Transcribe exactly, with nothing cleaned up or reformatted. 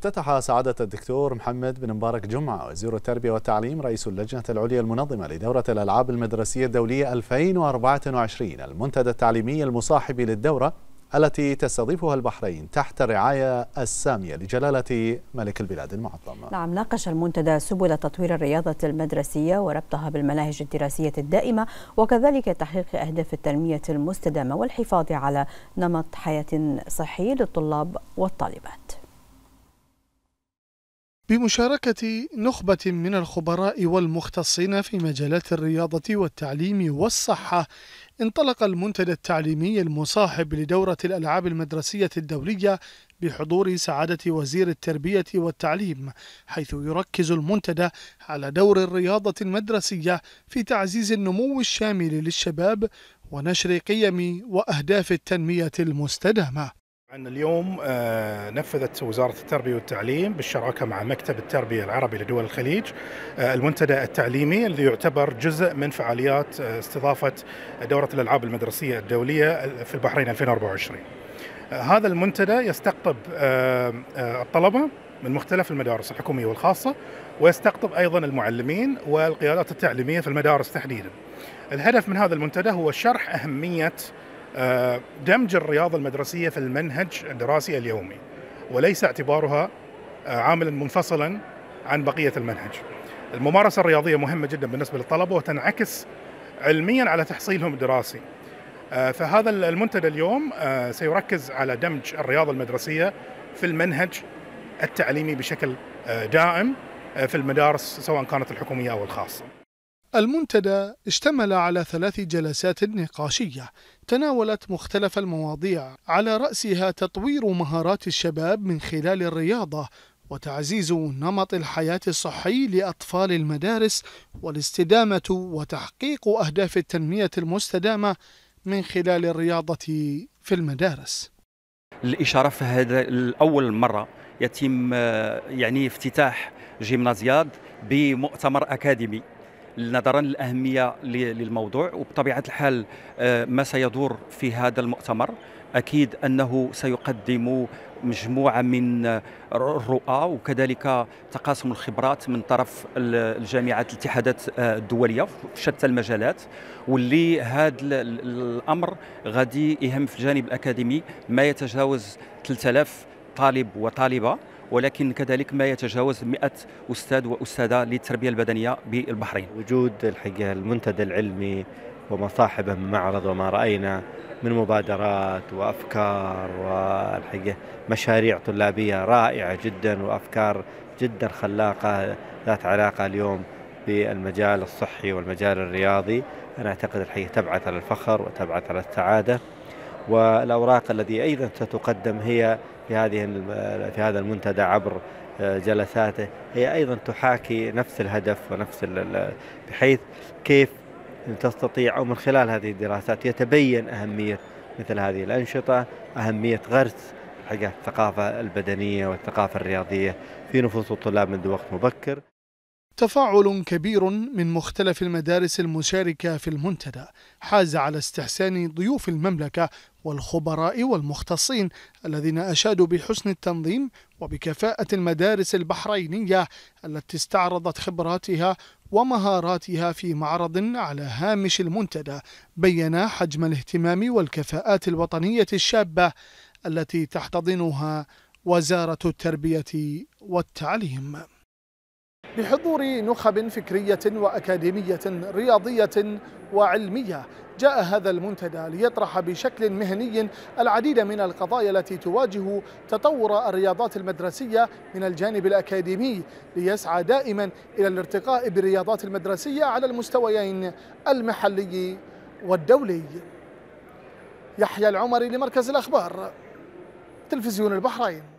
افتتح سعادة الدكتور محمد بن مبارك جمعة وزير التربية والتعليم رئيس اللجنة العليا المنظمة لدورة الألعاب المدرسية الدولية ألفين وأربعة وعشرين المنتدى التعليمي المصاحب للدورة التي تستضيفها البحرين تحت الرعاية السامية لجلالة ملك البلاد المعظم. نعم، ناقش المنتدى سبل تطوير الرياضة المدرسية وربطها بالمناهج الدراسية الدائمة، وكذلك تحقيق أهداف التنمية المستدامة والحفاظ على نمط حياة صحي للطلاب والطالبات. بمشاركة نخبة من الخبراء والمختصين في مجالات الرياضة والتعليم والصحة، انطلق المنتدى التعليمي المصاحب لدورة الألعاب المدرسية الدولية بحضور سعادة وزير التربية والتعليم، حيث يركز المنتدى على دور الرياضة المدرسية في تعزيز النمو الشامل للشباب ونشر قيم وأهداف التنمية المستدامة. اليوم نفذت وزارة التربية والتعليم بالشراكة مع مكتب التربية العربي لدول الخليج المنتدى التعليمي الذي يعتبر جزء من فعاليات استضافة دورة الألعاب المدرسية الدولية في البحرين ألفين وأربعة وعشرين. هذا المنتدى يستقطب الطلبة من مختلف المدارس الحكومية والخاصة، ويستقطب أيضا المعلمين والقيادات التعليمية في المدارس تحديدا. الهدف من هذا المنتدى هو شرح أهمية دمج الرياضة المدرسية في المنهج الدراسي اليومي، وليس اعتبارها عاملا منفصلا عن بقية المنهج. الممارسة الرياضية مهمة جدا بالنسبة للطلبة وتنعكس علميا على تحصيلهم الدراسي. فهذا المنتدى اليوم سيركز على دمج الرياضة المدرسية في المنهج التعليمي بشكل دائم في المدارس سواء كانت الحكومية أو الخاصة. المنتدى اشتمل على ثلاث جلسات نقاشية تناولت مختلف المواضيع، على رأسها تطوير مهارات الشباب من خلال الرياضة، وتعزيز نمط الحياة الصحي لأطفال المدارس، والاستدامة وتحقيق أهداف التنمية المستدامة من خلال الرياضة في المدارس. الإشارة في هذا الأول مرة يتم يعني افتتاح جيمنازياد بمؤتمر أكاديمي نظرا للأهمية للموضوع، وبطبيعة الحال ما سيدور في هذا المؤتمر أكيد أنه سيقدم مجموعة من الرؤى وكذلك تقاسم الخبرات من طرف الجامعات الاتحادات الدولية في شتى المجالات، واللي هذا الأمر غادي يهم في الجانب الأكاديمي ما يتجاوز ثلاثة آلاف طالب وطالبة، ولكن كذلك ما يتجاوز مئة أستاذ وأستاذة للتربية البدنية بالبحرين. وجود الحقيقة المنتدى العلمي ومصاحبه من معرض وما رأينا من مبادرات وأفكار والحقيقة مشاريع طلابية رائعة جدا وأفكار جدا خلاقة ذات علاقة اليوم بالمجال الصحي والمجال الرياضي، أنا أعتقد الحقيقة تبعث على الفخر وتبعث على السعادة. والأوراق التي أيضا ستقدم هي في هذه في هذا المنتدى عبر جلساته هي أيضا تحاكي نفس الهدف ونفس بحيث كيف تستطيع أو من خلال هذه الدراسات يتبين أهمية مثل هذه الأنشطة، أهمية غرس حقيقة الثقافة البدنية والثقافة الرياضية في نفوس الطلاب منذ وقت مبكر. تفاعل كبير من مختلف المدارس المشاركة في المنتدى حاز على استحسان ضيوف المملكة والخبراء والمختصين الذين أشادوا بحسن التنظيم وبكفاءة المدارس البحرينية التي استعرضت خبراتها ومهاراتها في معرض على هامش المنتدى بين حجم الاهتمام والكفاءات الوطنية الشابة التي تحتضنها وزارة التربية والتعليم. بحضور نخب فكرية وأكاديمية رياضية وعلمية، جاء هذا المنتدى ليطرح بشكل مهني العديد من القضايا التي تواجه تطور الرياضات المدرسية من الجانب الأكاديمي، ليسعى دائما إلى الارتقاء بالرياضات المدرسية على المستويين المحلي والدولي. يحيى العمري لمركز الأخبار، تلفزيون البحرين.